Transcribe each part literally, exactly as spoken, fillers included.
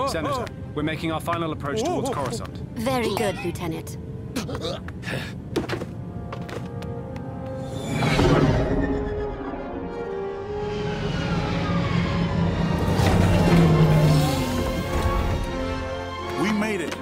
Senator, we're making our final approach towards Coruscant. Very good, Lieutenant. We made it.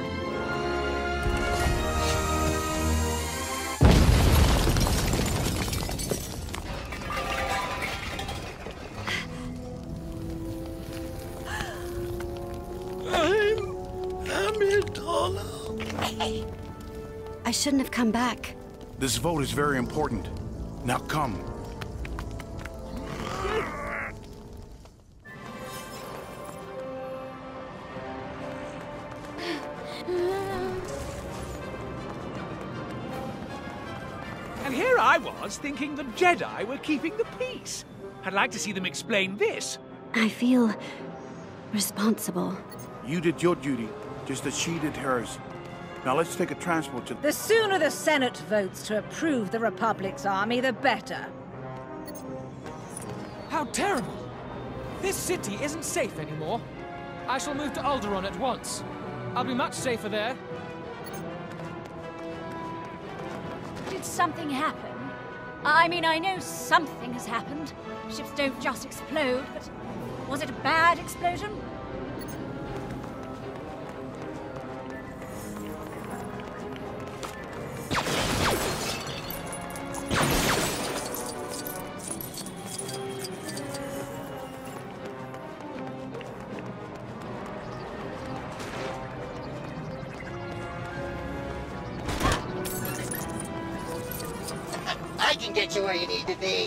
I shouldn't have come back. This vote is very important. Now come. And here I was thinking the Jedi were keeping the peace. I'd like to see them explain this. I feel responsible. You did your duty, just as she did hers. Now let's take a transport to... The sooner the Senate votes to approve the Republic's army, the better. How terrible! This city isn't safe anymore. I shall move to Alderaan at once. I'll be much safer there. Did something happen? I mean, I know something has happened. Ships don't just explode, but was it a bad explosion? I can get you where you need to be.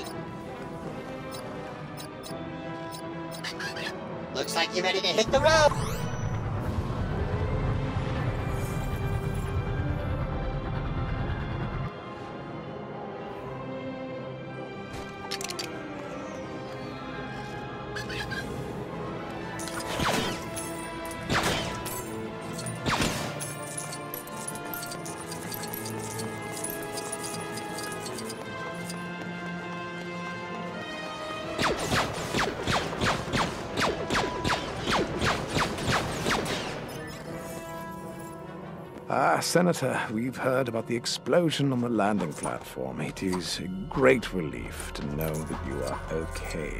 Looks like you're ready to hit the road. Ah, Senator, we've heard about the explosion on the landing platform. It is a great relief to know that you are okay.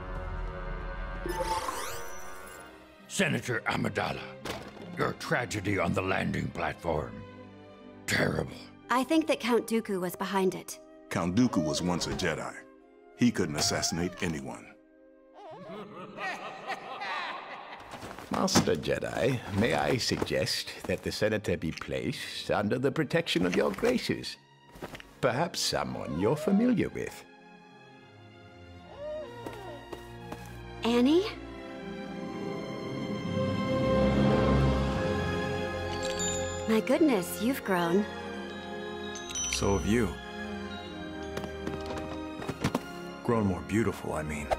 Senator Amidala, your tragedy on the landing platform. Terrible. I think that Count Dooku was behind it. Count Dooku was once a Jedi. He couldn't assassinate anyone. Master Jedi, may I suggest that the Senator be placed under the protection of your graces? Perhaps someone you're familiar with. Annie? My goodness, you've grown. So have you. Grown more beautiful, I mean.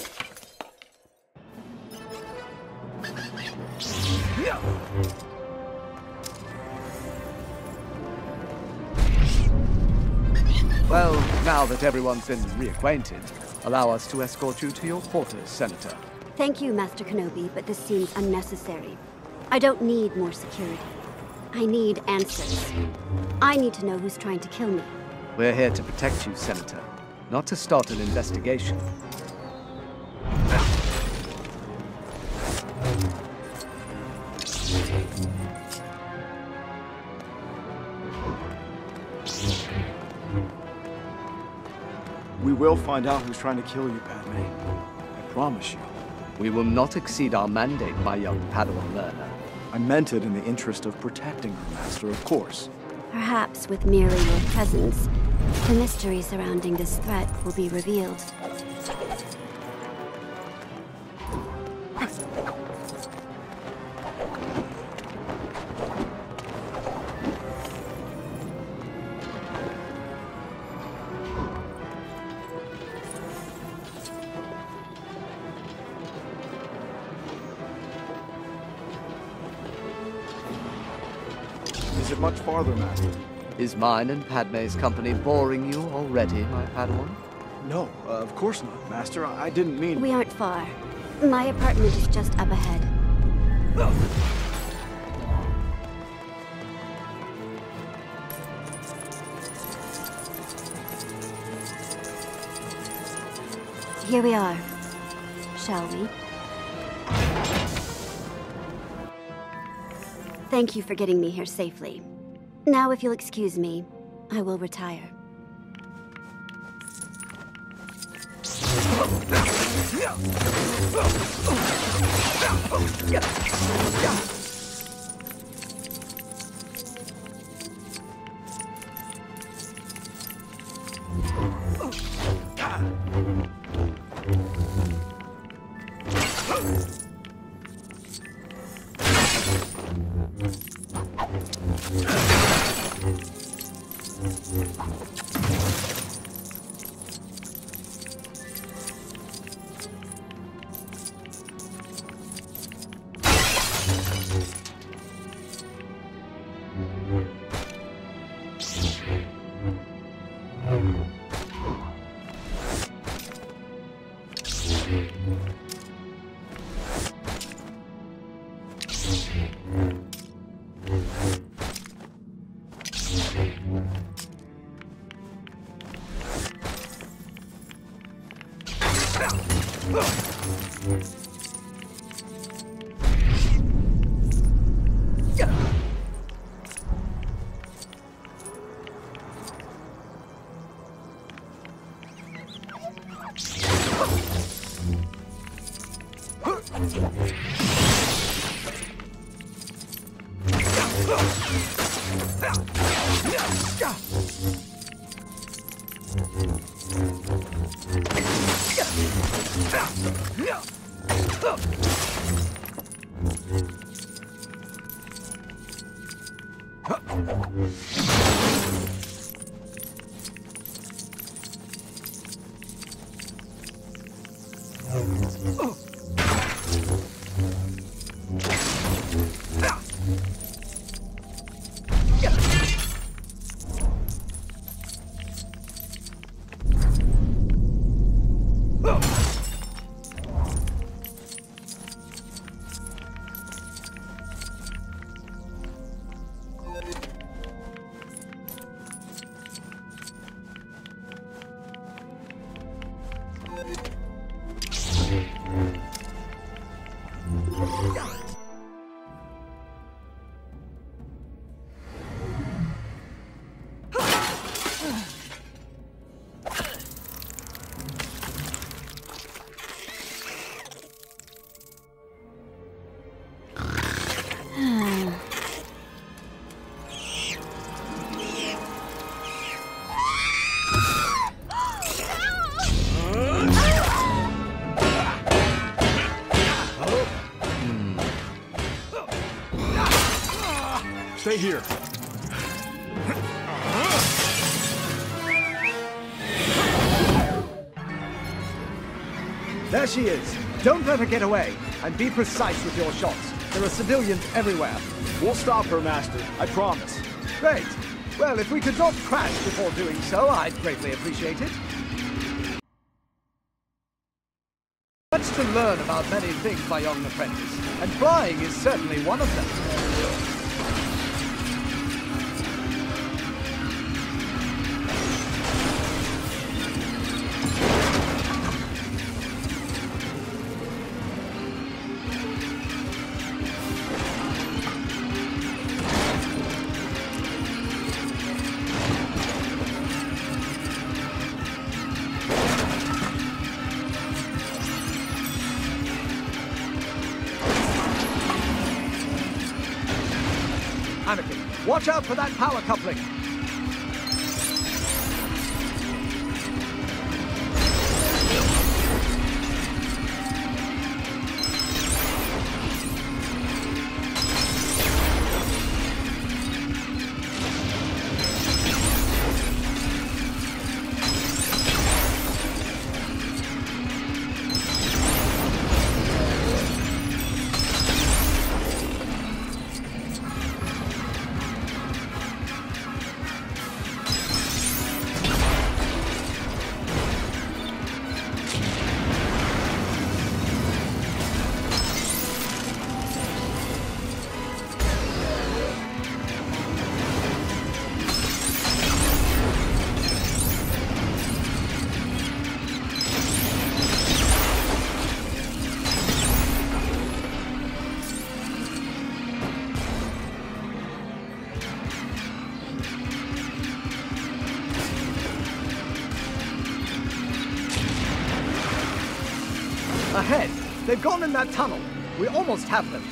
Well, now that everyone's been reacquainted, allow us to escort you to your quarters, Senator. Thank you, Master Kenobi, but this seems unnecessary. I don't need more security. I need answers. I need to know who's trying to kill me. We're here to protect you, Senator, not to start an investigation. We will find out who's trying to kill you, Padme. I promise you. We will not exceed our mandate, my young Padawan learner. I meant it in the interest of protecting her, Master, of course. Perhaps with merely your presence, the mystery surrounding this threat will be revealed. Is it much farther, Master? Is mine and Padme's company boring you already, my Padawan? No, uh, of course not, Master. I, I didn't mean... We aren't far. My apartment is just up ahead. Here we are, shall we? Thank you for getting me here safely. Now, if you'll excuse me, I will retire. Stay here. There she is. Don't let her get away. And be precise with your shots. There are civilians everywhere. We'll stop her, Master. I promise. Great. Well, if we could not crash before doing so, I'd greatly appreciate it. Much to learn about many things, my young apprentice, and flying is certainly one of them. Anakin, watch out for that power coupling! Ahead! They've gone in that tunnel. We almost have them.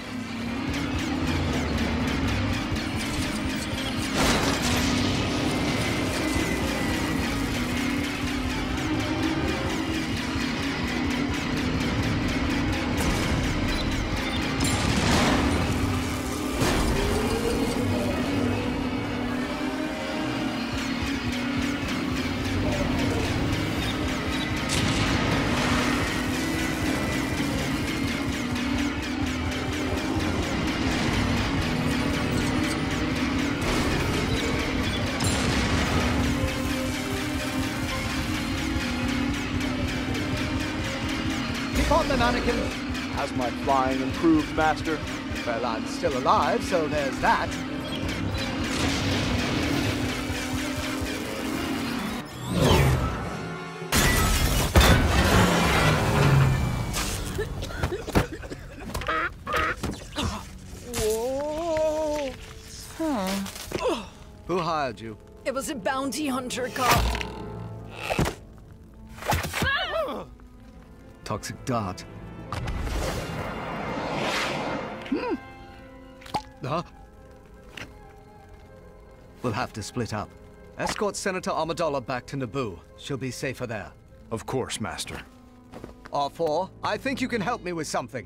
On the mannequin. Has my flying improved, Master? Well, I'm still alive, so there's that. Whoa. Huh. Who hired you? It was a bounty hunter cop. Toxic dart. Hmm. Huh? We'll have to split up. Escort Senator Amidala back to Naboo. She'll be safer there. Of course, Master. R four, I think you can help me with something.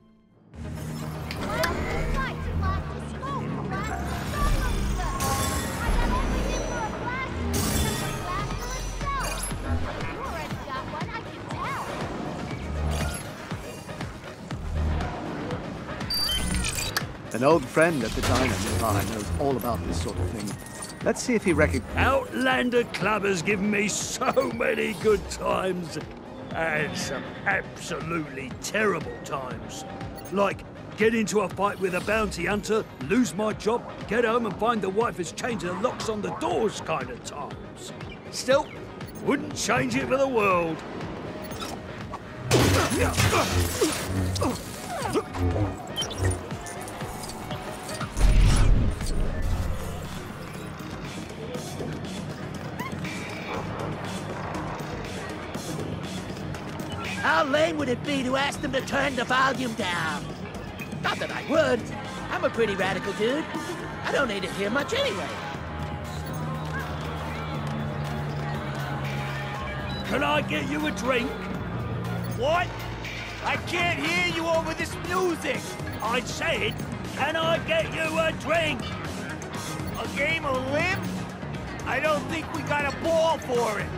An old friend at the diner nearby knows all about this sort of thing. Let's see if he recognizes... Outlander Club has given me so many good times. And some absolutely terrible times. Like, get into a fight with a bounty hunter, lose my job, get home and find the wife has changed the locks on the doors kind of times. Still, wouldn't change it for the world. How lame would it be to ask them to turn the volume down? Not that I would. I'm a pretty radical dude. I don't need to hear much anyway. Can I get you a drink? What? I can't hear you over this music. I said, can I get you a drink? A game of limb? I don't think we got a ball for it.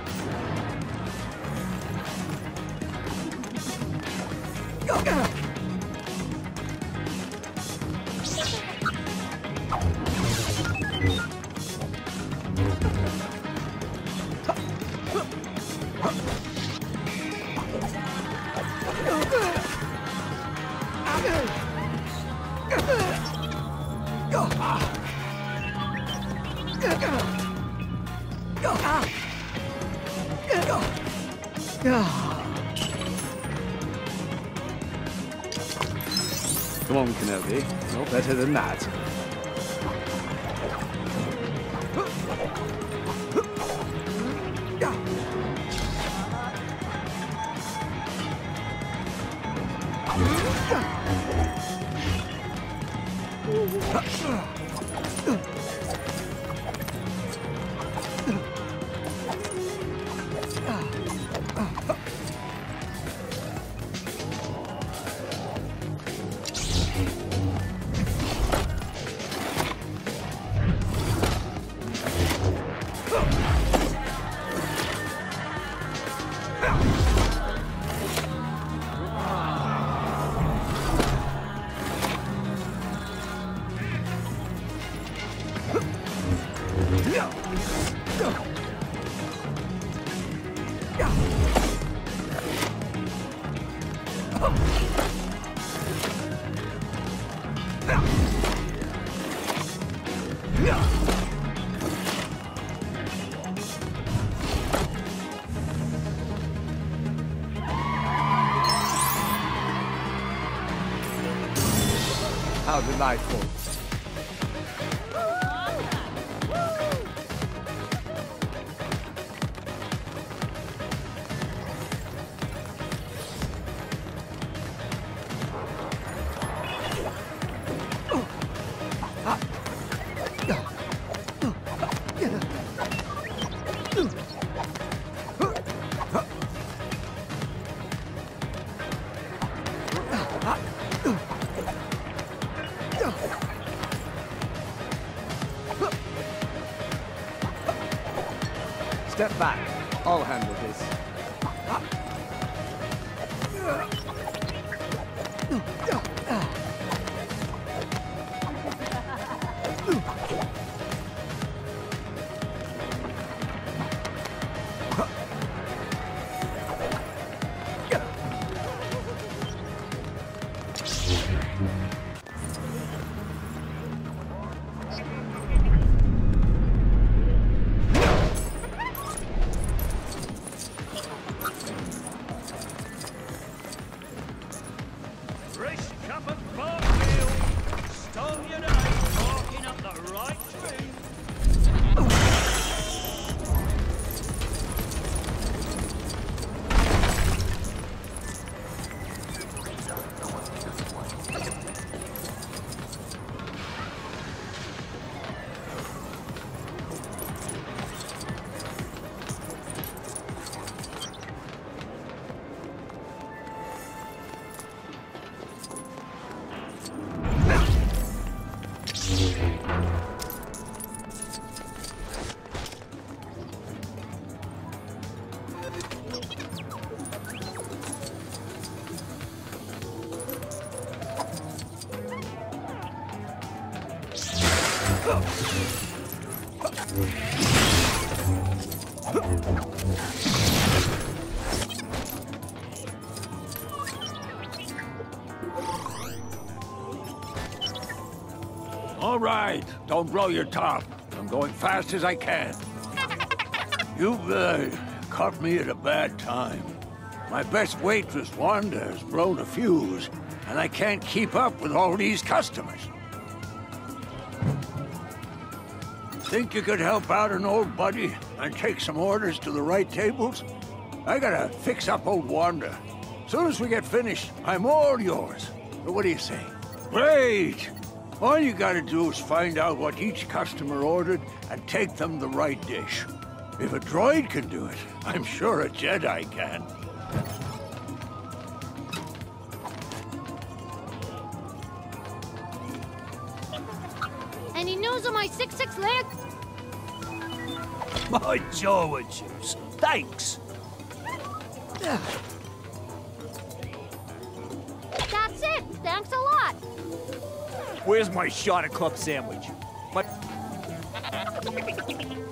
Come on, Kenobi. No better than that. How delightful. Step back. I'll handle this. All right, don't blow your top. I'm going fast as I can. You've uh, caught me at a bad time. My best waitress, Wanda, has blown a fuse, and I can't keep up with all these customers. Think you could help out an old buddy and take some orders to the right tables? I gotta fix up old Wanda. Soon as we get finished, I'm all yours. But what do you say? Great! All you gotta do is find out what each customer ordered and take them the right dish. If a droid can do it, I'm sure a Jedi can. Any news on my six six leg? My jaw and juice. Thanks. That's it. Thanks a lot. Where's my shot at club sandwich? My...